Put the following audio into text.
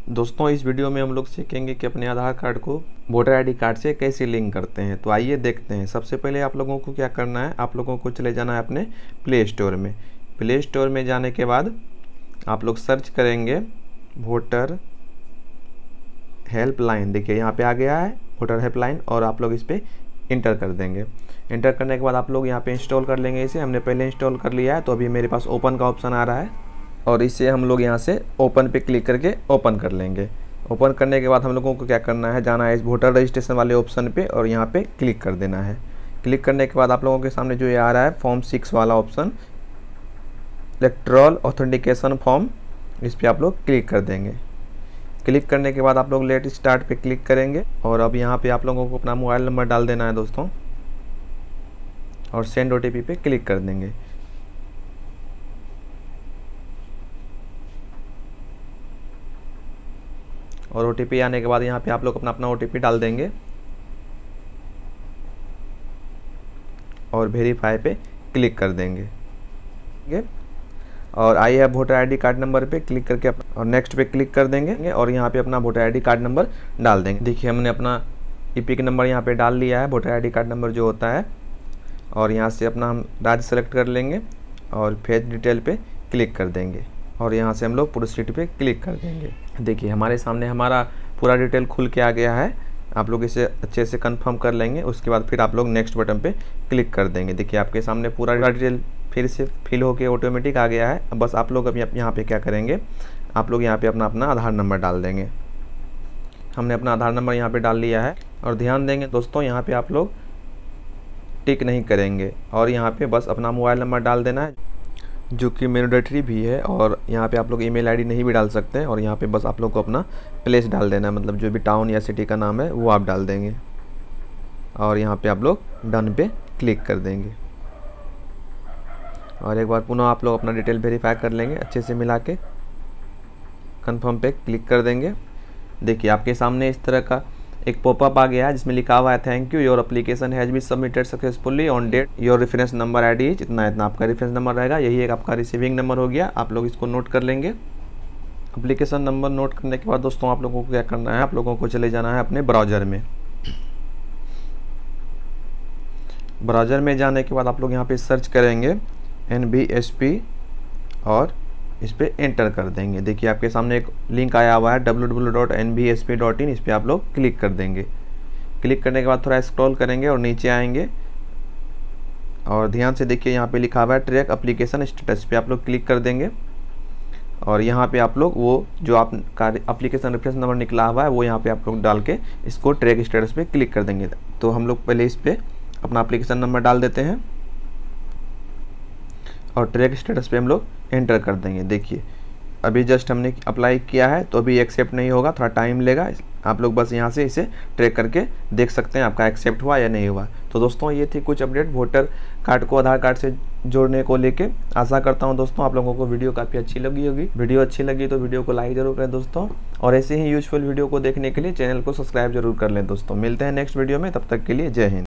दोस्तों इस वीडियो में हम लोग सीखेंगे कि अपने आधार कार्ड को वोटर आईडी कार्ड से कैसे लिंक करते हैं। तो आइए देखते हैं। सबसे पहले आप लोगों को क्या करना है, आप लोगों को चले जाना है अपने प्ले स्टोर में। प्ले स्टोर में जाने के बाद आप लोग सर्च करेंगे वोटर हेल्पलाइन। देखिए यहाँ पे आ गया है वोटर हेल्पलाइन और आप लोग इस पर इंटर कर देंगे। इंटर करने के बाद आप लोग यहाँ पे इंस्टॉल कर लेंगे इसे। हमने पहले इंस्टॉल कर लिया है तो अभी मेरे पास ओपन का ऑप्शन आ रहा है और इसे हम लोग यहाँ से ओपन पे क्लिक करके ओपन कर लेंगे। ओपन करने के बाद हम लोगों को क्या करना है, जाना है इस वोटर रजिस्ट्रेशन वाले ऑप्शन पे और यहाँ पे क्लिक कर देना है। क्लिक करने के बाद आप लोगों के सामने जो ये आ रहा है फॉर्म 6 वाला ऑप्शन, इलेक्टोरल ऑथेंटिकेशन फॉर्म, इस पर आप लोग क्लिक कर देंगे। क्लिक करने के बाद आप लोग लेट स्टार्ट पे क्लिक करेंगे और अब यहाँ पे आप लोगों को अपना मोबाइल नंबर डाल देना है दोस्तों और सेंड OTP पे क्लिक कर देंगे। और OTP आने के बाद यहाँ पे आप लोग अपना OTP डाल देंगे और वेरीफाई पे क्लिक कर देंगे। ठीक है, और I have voter ID card number पे क्लिक करके और नेक्स्ट पे क्लिक कर देंगे और यहाँ पे अपना वोटर आईडी कार्ड नंबर डाल देंगे। देखिए हमने अपना EPIC नंबर यहाँ पे डाल लिया है, वोटर आईडी कार्ड नंबर जो होता है, और यहाँ से अपना हम राज्य सेलेक्ट कर लेंगे और फेज डिटेल पे क्लिक कर देंगे और यहाँ से हम लोग प्रोसीड पे क्लिक कर देंगे। देखिए हमारे सामने हमारा पूरा डिटेल खुल के आ गया है। आप लोग इसे अच्छे से कंफर्म कर लेंगे, उसके बाद फिर आप लोग नेक्स्ट बटन पे क्लिक कर देंगे। देखिए आपके सामने पूरा डिटेल फिर से फिल होके ऑटोमेटिक आ गया है। बस आप लोग अभी यहाँ पे क्या करेंगे, आप लोग यहाँ पे अपना आधार नंबर डाल देंगे। हमने अपना आधार नंबर यहाँ पे डाल लिया है और ध्यान देंगे दोस्तों यहाँ पे आप लोग टिक नहीं करेंगे और यहाँ पे बस अपना मोबाइल नंबर डाल देना है जो कि मैंडेटरी भी है, और यहाँ पे आप लोग ईमेल आईडी नहीं भी डाल सकते हैं। और यहाँ पे बस आप लोग को अपना प्लेस डाल देना है, मतलब जो भी टाउन या सिटी का नाम है वो आप डाल देंगे और यहाँ पे आप लोग डन पे क्लिक कर देंगे। और एक बार पुनः आप लोग अपना डिटेल वेरीफाई कर लेंगे, अच्छे से मिला के कन्फर्म पे क्लिक कर देंगे। देखिए आपके सामने इस तरह का एक पॉपअप आ गया है जिसमें लिखा हुआ है thank you, your application has been submitted successfully on date, your reference number ID इतना आपका रेफरेंस नंबर रहेगा, यही एक आपका रिसीविंग नंबर हो गया। आप लोग इसको नोट कर लेंगे। एप्लीकेशन नंबर नोट करने के बाद दोस्तों आप लोगों को क्या करना है, आप लोगों को चले जाना है अपने ब्राउज़र में। ब्राउज़र में जाने के बाद आप लोग यहाँ पे सर्च करेंगे NVSP और इस पर एंटर कर देंगे। देखिए आपके सामने एक लिंक आया हुआ है www.nvsp.in, इस पर आप लोग क्लिक कर देंगे। क्लिक करने के बाद थोड़ा स्क्रॉल करेंगे और नीचे आएंगे और ध्यान से देखिए यहाँ पे लिखा हुआ है ट्रैक एप्लीकेशन स्टेटस, पे आप लोग क्लिक कर देंगे और यहाँ पे आप लोग वो जो आपका एप्लीकेशन रेफरेंस नंबर निकला हुआ है वो यहाँ पे आप लोग डाल के इसको ट्रैक स्टेटस पे क्लिक कर देंगे। तो हम लोग पहले इस पर अपना एप्लीकेशन नंबर डाल देते हैं और ट्रैक स्टेटस पे हम लोग एंटर कर देंगे। देखिए अभी जस्ट हमने अप्लाई किया है तो अभी एक्सेप्ट नहीं होगा, थोड़ा टाइम लेगा। आप लोग बस यहाँ से इसे ट्रैक करके देख सकते हैं आपका एक्सेप्ट हुआ या नहीं हुआ। तो दोस्तों ये थी कुछ अपडेट वोटर कार्ड को आधार कार्ड से जोड़ने को लेके। आशा करता हूँ दोस्तों आप लोगों को वीडियो काफ़ी अच्छी लगी होगी। वीडियो अच्छी लगी तो वीडियो को लाइक जरूर करें दोस्तों, और ऐसे ही यूजफुल वीडियो को देखने के लिए चैनल को सब्सक्राइब जरूर कर लें दोस्तों। मिलते हैं नेक्स्ट वीडियो में, तब तक के लिए जय हिंद।